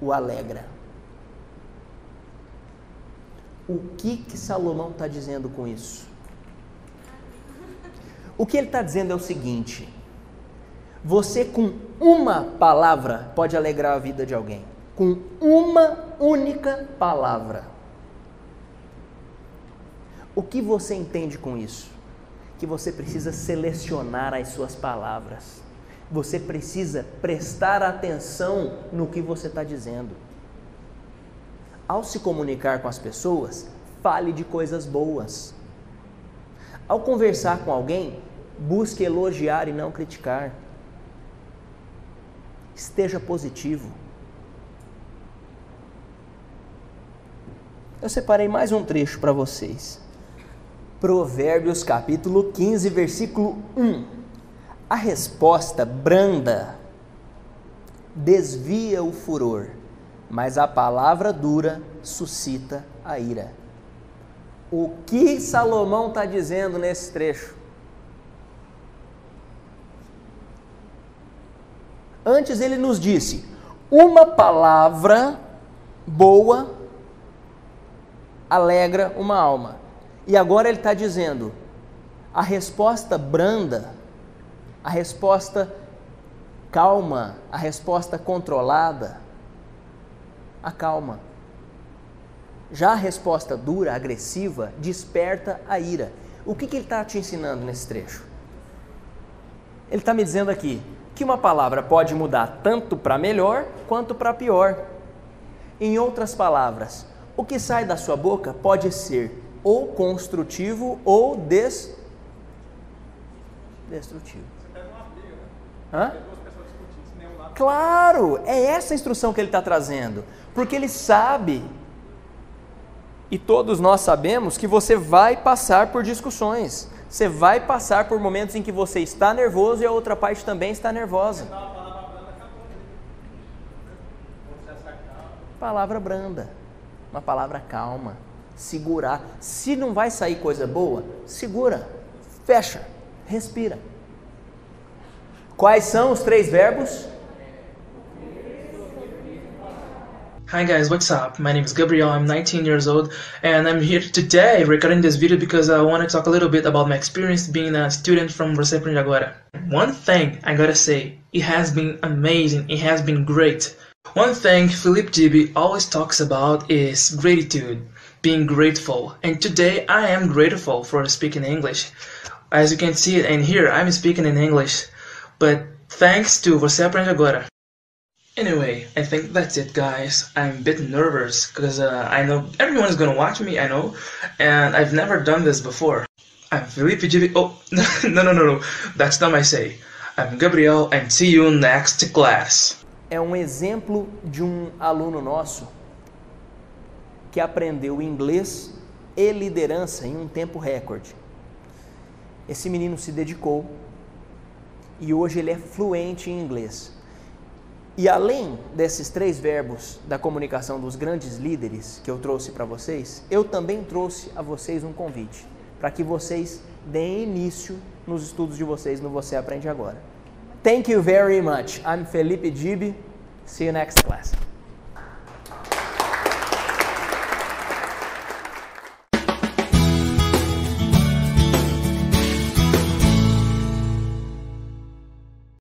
o alegra. O que Salomão está dizendo com isso? O que ele está dizendo é o seguinte: você com uma palavra pode alegrar a vida de alguém. Com uma única palavra. O que você entende com isso? Que você precisa selecionar as suas palavras. Você precisa prestar atenção no que você está dizendo. Ao se comunicar com as pessoas, fale de coisas boas. Ao conversar com alguém, busque elogiar e não criticar. Esteja positivo. Eu separei mais um trecho para vocês. Provérbios capítulo 15, versículo 1. A resposta branda desvia o furor, mas a palavra dura suscita a ira. O que Salomão está dizendo nesse trecho? Antes ele nos disse, uma palavra boa alegra uma alma. E agora ele está dizendo, a resposta branda, a resposta calma, a resposta controlada, acalma. Já a resposta dura, agressiva, desperta a ira. O que ele está te ensinando nesse trecho? Ele está me dizendo aqui que uma palavra pode mudar tanto para melhor quanto para pior. Em outras palavras, o que sai da sua boca pode ser ou construtivo ou destrutivo. Você pega uma briga, né? Hã? Tem duas pessoas discutindo, se nenhum lado... Claro, é essa a instrução que ele está trazendo, porque ele sabe, e todos nós sabemos, que você vai passar por discussões, você vai passar por momentos em que você está nervoso e a outra parte também está nervosa. Palavra branda, uma palavra calma, segurar. Se não vai sair coisa boa, segura, fecha, respira. Quais são os 3 verbos? Hi guys, what's up? My name is Gabriel, I'm 19 years old, and I'm here today recording this video because I want to talk a little bit about my experience being a student from Você Aprende Agora. One thing I gotta say, it has been amazing, it has been great. One thing Philip Dibby always talks about is gratitude, being grateful, and today I am grateful for speaking English. As you can see and hear, I'm speaking in English, but thanks to Você Aprende Agora. Anyway, I think that's it guys. I'm a bit nervous because I know everyone is gonna watch me, I know, and I've never done this before. I'm Felipe Dibby. Oh, no, that's not my say. I'm Gabriel and see you next class. É um exemplo de um aluno nosso que aprendeu inglês e liderança em um tempo recorde. Esse menino se dedicou e hoje ele é fluente em inglês. E além desses 3 verbos da comunicação dos grandes líderes que eu trouxe para vocês, eu também trouxe a vocês um convite para que vocês deem início nos estudos de vocês no Você Aprende Agora. Thank you very much. I'm Felipe Dibby. See you next class.